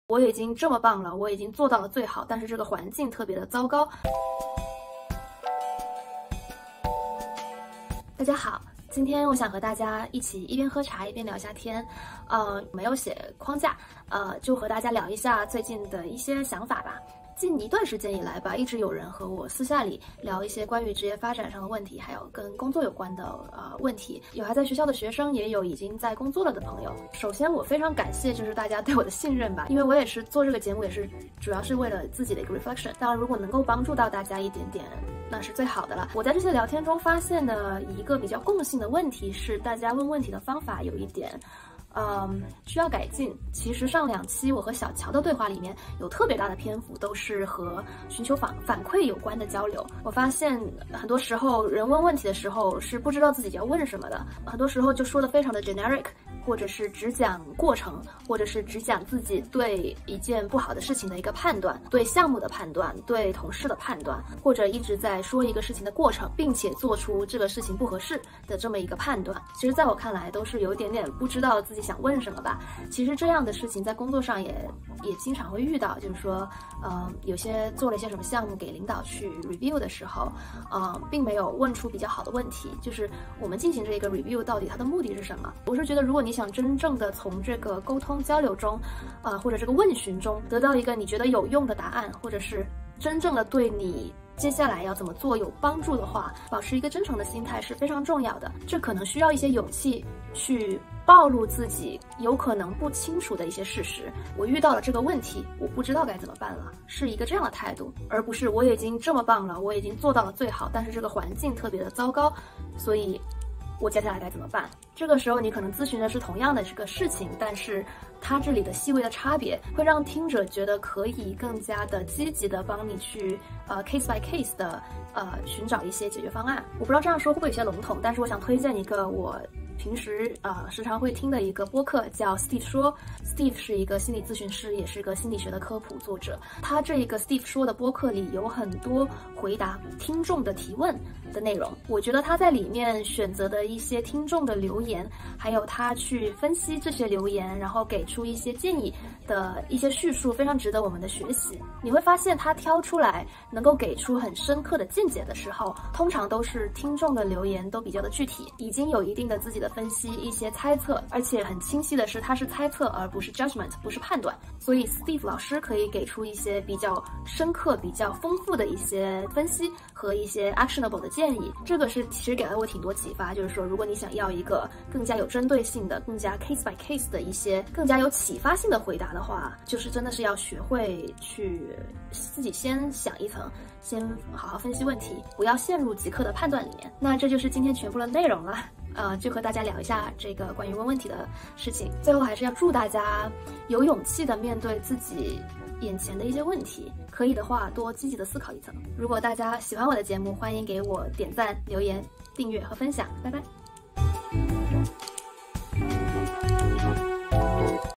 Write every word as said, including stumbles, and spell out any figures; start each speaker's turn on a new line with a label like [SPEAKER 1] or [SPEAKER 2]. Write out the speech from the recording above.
[SPEAKER 1] 我已经这么棒了，我已经做到了最好，但是这个环境特别的糟糕。大家好，今天我想和大家一起一边喝茶一边聊一下天，呃，没有写框架，呃，就和大家聊一下最近的一些想法吧。近一段时间以来吧，一直有人和我私下里聊一些关于职业发展上的问题，还有跟工作有关的呃问题。有还在学校的学生，也有已经在工作了的朋友。首先，我非常感谢就是大家对我的信任吧，因为我也是做这个节目，也是主要是为了自己的一个 reflection。当然，如果能够帮助到大家一点点，那是最好的了。我在这些聊天中发现的一个比较共性的问题是，大家问问题的方法有一点。嗯，需要改进。其实上两期我和小乔的对话里面有特别大的篇幅都是和寻求反反馈有关的交流。我发现很多时候人问问题的时候是不知道自己要问什么的，很多时候就说的非常的 generic， 或者是只讲过程，或者是只讲自己对一件不好的事情的一个判断，对项目的判断，对同事的判断，或者一直在说一个事情的过程，并且做出这个事情不合适的这么一个判断。其实在我看来都是有一点点不知道自己想问什么吧。其实这样的事情在工作上也也经常会遇到，就是说，呃，有些做了一些什么项目给领导去 review 的时候，呃，并没有问出比较好的问题。就是我们进行这个 review 到底它的目的是什么？我是觉得，如果你想真正的从这个沟通交流中，呃，或者这个问询中得到一个你觉得有用的答案，或者是真正的对你接下来要怎么做有帮助的话，保持一个真诚的心态是非常重要的。这可能需要一些勇气去暴露自己有可能不清楚的一些事实。我遇到了这个问题，我不知道该怎么办了，是一个这样的态度，而不是我已经这么棒了，我已经做到了最好，但是这个环境特别的糟糕，所以我接下来该怎么办？这个时候你可能咨询的是同样的这个事情，但是它这里的细微的差别会让听者觉得可以更加的积极的帮你去呃 case by case 的呃寻找一些解决方案。我不知道这样说会不会有些笼统，但是我想推荐一个我平时呃时常会听的一个播客，叫 Steve 说。Steve 是一个心理咨询师，也是个心理学的科普作者。他这一个 Steve 说的播客里有很多回答听众的提问的内容，我觉得他在里面选择的一些听众的留言，还有他去分析这些留言，然后给出一些建议的一些叙述，非常值得我们的学习。你会发现他挑出来能够给出很深刻的见解的时候，通常都是听众的留言都比较的具体，已经有一定的自己的分析，一些猜测，而且很清晰的是他是猜测而不是 judgment， 不是判断。所以 Steve 老师可以给出一些比较深刻比较丰富的一些分析和一些 actionable 的建议。这个是其实给了我挺多启发，就是说如果你想要一个更加有针对性的，更加 case by case 的一些更加有启发性的回答的话，就是真的是要学会去自己先想一层，先好好分析问题，不要陷入即刻的判断里面。那这就是今天全部的内容了，呃，就和大家聊一下这个关于问问题的事情。最后还是要祝大家有勇气的面对自己眼前的一些问题，可以的话多积极的思考一层。如果大家喜欢我的节目，欢迎给我点赞、留言、订阅和分享，拜拜。